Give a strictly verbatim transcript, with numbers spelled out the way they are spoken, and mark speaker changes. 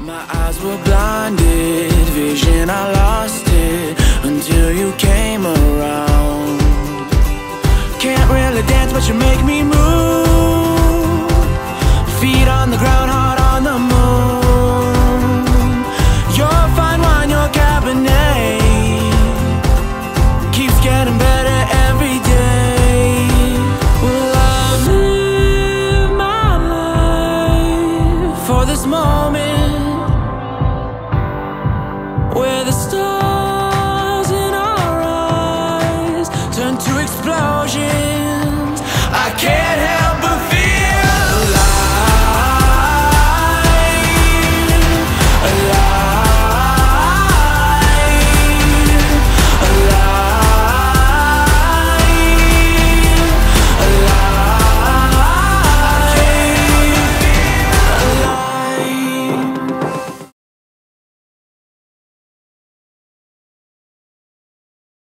Speaker 1: My eyes were blinded, vision I lost it until you came around. Can't really dance but you make me move. Feet on the ground, heart on the moon. Your fine wine, your Cabernet keeps getting better every day. Well, I've lived my life for this moment where the stars